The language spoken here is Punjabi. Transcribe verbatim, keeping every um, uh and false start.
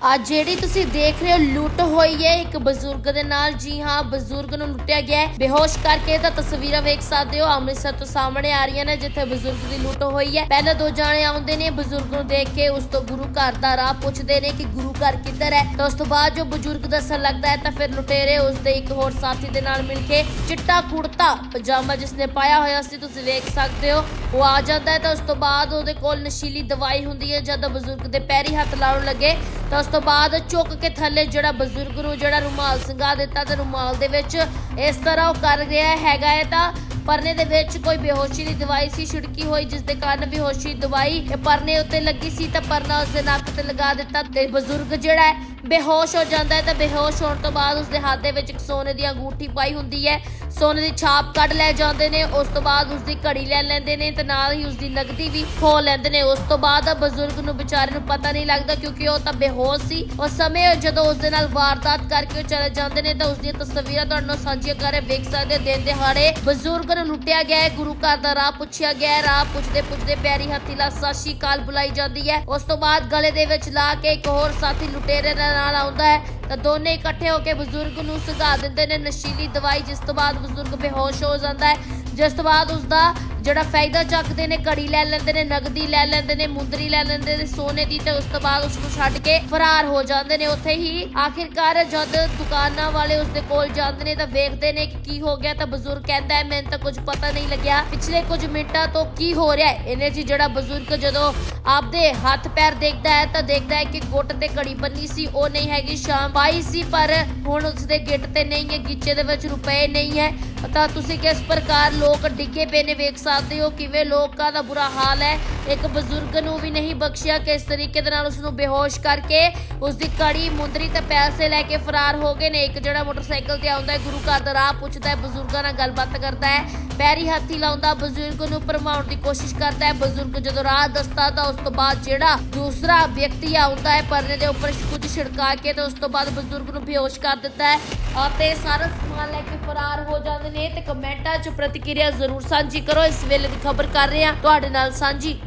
आज ਜਿਹੜੀ ਤੁਸੀਂ ਦੇਖ ਰਹੇ ਹੋ ਲੁੱਟ ਹੋਈ ਹੈ ਇੱਕ ਬਜ਼ੁਰਗ ਦੇ ਨਾਲ। ਜੀ ਹਾਂ, ਬਜ਼ੁਰਗ ਨੂੰ ਲੁੱਟਿਆ ਗਿਆ ਹੈ ਬੇਹੋਸ਼ ਕਰਕੇ। ਤਾਂ ਤਸਵੀਰਾਂ ਵੇਖ ਸਕਦੇ ਹੋ ਅੰਮ੍ਰਿਤਸਰ ਤੋਂ ਸਾਹਮਣੇ ਆ ਰਹੀਆਂ ਨੇ ਜਿੱਥੇ ਬਜ਼ੁਰਗ ਦੀ ਲੁੱਟ ਹੋਈ ਹੈ। ਪਹਿਲਾਂ ਦੋ ਜਾਣੇ ਆਉਂਦੇ ਨੇ ਬਜ਼ੁਰਗ ਨੂੰ ਦੇਖ ਕੇ, ਉਸ ਤੋਂ ਗੁਰੂ ਘਰ ਦਾ ਰਾਹ ਪੁੱਛਦੇ ਨੇ ਕਿ ਗੁਰੂ ਘਰ ਕਿੱਧਰ ਹੈ। ਤਾਂ ਉਸ ਤੋਂ ਬਾਅਦ ਜੋ ਬਜ਼ੁਰਗ ਦੱਸਣ ਲੱਗਦਾ ਹੈ ਤਾਂ ਫਿਰ ਲੁਟੇਰੇ ਉਸ ਦੇ ਇੱਕ ਹੋਰ ਸਾਥੀ ਦੇ ਨਾਲ ਮਿਲ ਕੇ ਚਿੱਟਾ ਕੁੜਤਾ ਪਜਾਮਾ ਜਿਸਨੇ ਪਾਇਆ ਹੋਇਆ ਸੀ ਤੁਸੀਂ ਵੇਖ ਸਕਦੇ ਹੋ ਉਹ ਆ ਜਾਂਦਾ ਹੈ। ਤਾਂ ਉਸ ਤੋਂ ਬਾਅਦ ਉਹਦੇ ਕੋਲ ਨਸ਼ੀਲੀ ਦਵਾਈ ਹੁੰਦੀ ਹੈ। ਜਦ ਬਜ਼ੁਰਗ ਦੇ ਪੈਰੀ ਹੱਥ ਲਾਉਣ ਲੱਗੇ ਤਾਂ ਉਸ ਤੋਂ ਬਾਅਦ ਚੁੱਕ ਕੇ ਥੱਲੇ ਜਿਹੜਾ ਬਜ਼ੁਰਗ ਨੂੰ ਜਿਹੜਾ ਰੁਮਾਲ ਸੰਗਾ ਦਿੱਤਾ ਤੇ ਰੁਮਾਲ ਦੇ ਵਿੱਚ ਇਸ ਤਰ੍ਹਾਂ ਉਹ ਕਰ ਰਿਹਾ ਹੈਗਾ ਹੈ। ਤਾਂ परने दे विच कोई बेहोशी दी दवाई सी छिड़की हुई जिस दे कारण बेहोशी दवाई परने उत्ते लगी सी तां परना उसदे नक ते लगा दिता ते बजुर्ग जिहड़ा है बेहोश हो जाता है। तो बेहोश होने तो बाद उसके हाथ दे विच सोने दी अंगूठी पाई हुंदी है, सोने की छाप कढ़ लै जाते हैं। उस तो बाद उसकी घड़ी लै लेंदे ने ते नाल ही उसकी नगदी भी खो लेंदे ने। उस तो बाद बजुर्ग नूं बेचारे नूं पता नहीं लगता क्योंकि वह तां बेहोश सी। उस समय जदों उसदे नाल वारदात करके चले जाते हैं तो उसकी तस्वीरां तुहाडे नाल सांझीआं कर वेख सकदे। दिन दिहाड़े बजुर्ग नूं लुटिया गया है, गुरु घर दा राह पुछया गया है, राह पुछदे पुछदे पैरी हत्थी ला सत श्री अकाल बुलाई जाती है। उस तो बाद गले दे विच ला के एक होर साथी लुटेरे दे नाल आउंदा है तो दोने इकट्ठे होकर बजुर्ग नूं सुगा दिंदे ने नशीली दवाई जिस तो बाद बजुर्ग बेहोश हो जाता है। जिस तो बाद उसका ਜਿਹੜਾ ਫਾਇਦਾ ਚੱਕਦੇ ਨੇ, ਘੜੀ ਲੈ ਲੈਂਦੇ ਨੇ, ਨਗਦੀ ਲੈ ਲੈਂਦੇ ਨੇ, ਮੁੰਦਰੀ ਲੈ ਲੈਂਦੇ ਨੇ ਸੋਨੇ ਦੀ ਤੇ ਉਸ ਤੋਂ ਬਾਅਦ ਉਸ ਨੂੰ ਛੱਡ ਕੇ ਫਰਾਰ ਹੋ ਜਾਂਦੇ ਨੇ। ਉੱਥੇ ਹੀ ਆਖਿਰਕਾਰ ਜਦ ਦੁਕਾਨਾਂ ਵਾਲੇ ਉਸ ਦੇ ਕੋਲ ਜਾਂਦੇ ਨੇ ਤਾਂ ਵੇਖਦੇ ਨੇ ਕਿ ਕੀ ਹੋ ਗਿਆ। ਤਾਂ ਬਜ਼ੁਰਗ ਕਹਿੰਦਾ ਹੈ ਮੈਨੂੰ ਤਾਂ ਕੁਝ ਪਤਾ ਨਹੀਂ ਲੱਗਿਆ ਪਿਛਲੇ ਕੁਝ ਮਿੰਟਾਂ ਤੋਂ ਕੀ ਹੋ ਰਿਹਾ ਹੈ। ਇਹਨੇ ਜੀ ਜਿਹੜਾ ਬਜ਼ੁਰਗ ਜਦੋਂ ਆਪਦੇ ਹੱਥ ਪੈਰ ਦੇਖਦਾ ਹੈ ਤਾਂ ਦੇਖਦਾ ਹੈ ਕਿ ਗੁੱਟ ਤੇ ਘੜੀ ਬੰਨੀ ਸੀ ਉਹ ਨਹੀਂ ਹੈਗੀ, ਸ਼ਾਮ ਪਾਈ ਸੀ ਪਰ ਹੁਣ ਉਸਦੇ ਗਿੱਟ ਤੇ ਨਹੀਂ ਹੈ, ਗਿੱਚੇ ਦੇ ਵਿੱਚ ਰੁਪਏ ਨਹੀਂ ਹੈ। ਤਾਂ ਤੁਸੀਂ ਕਿਸ ਪ੍ਰਕਾਰ ਲੋਕ ਡਿੱਗੇ ਪਏ ਨੇ ਵੇਖ ਸਕਦੇ ਹੋ ਕਿਵੇਂ ਲੋਕਾਂ ਦਾ ਬੁਰਾ ਹਾਲ ਹੈ। ਇੱਕ ਬਜ਼ੁਰਗ ਨੂੰ ਵੀ ਨਹੀਂ ਬਖਸ਼ਿਆ ਕਿਸ ਤਰੀਕੇ ਦੇ ਨਾਲ ਉਸ ਨੂੰ ਬੇਹੋਸ਼ ਕਰਕੇ ਉਸ ਦੀ ਕੜੀ ਮੁੰਦਰੀ ਤੇ ਪੈਸੇ ਲੈ ਕੇ ਫਰਾਰ ਹੋ ਗਏ ਨੇ। ਇੱਕ ਜਿਹੜਾ ਮੋਟਰਸਾਈਕਲ ਤੇ ਆਉਂਦਾ ਹੈ ਗੁਰੂ ਘਰ ਦਾ ਰਾਹ ਪੁੱਛਦਾ ਹੈ, ਬਜ਼ੁਰਗਾਂ ਨਾਲ ਗੱਲਬਾਤ ਕਰਦਾ ਹੈ, ਪੈਰੀ ਹੱਥੀ ਲਾਉਂਦਾ, ਬਜ਼ੁਰਗ ਨੂੰ ਭਰਮਾਉਣ ਦੀ ਕੋਸ਼ਿਸ਼ ਕਰਦਾ ਹੈ। ਬਜ਼ੁਰਗ ਜਦੋਂ ਰਾਹ ਦੱਸਦਾ ਤਾਂ ਉਸ ਤੋਂ ਬਾਅਦ ਜਿਹੜਾ ਦੂਸਰਾ ਵਿਅਕਤੀ ਆਉਂਦਾ ਹੈ ਪਰਨੇ ਦੇ ਉੱਪਰ ਕੁਝ ਛਿੜਕਾ ਕੇ ਤੇ ਉਸ ਤੋਂ ਬਾਅਦ ਬਜ਼ੁਰਗ ਨੂੰ ਬੇਹੋਸ਼ ਕਰ ਦਿੱਤਾ ਹੈ ਅਤੇ ਸਾਰਾ ਸਮਾਨ ਲੈ ਕੇ ਫਰਾਰ ਹੋ ਜਾਂਦੇ ਨੇ। ਤੇ ਕਮੈਂਟਾਂ 'ਚ ਪ੍ਰਤੀਕਿਰਿਆ ਜ਼ਰੂਰ ਸਾਂਝੀ ਕਰੋ। ਇਸ ਵੇਲੇ ਦੀ ਖਬਰ ਕਰ ਰਹੇ ਹਾਂ ਤੁਹਾਡੇ ਨਾਲ ਸਾਂਝੀ।